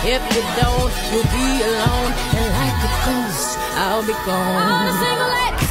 If you don't, you'll be alone. And like a ghost, I'll be gone. All the single ladies.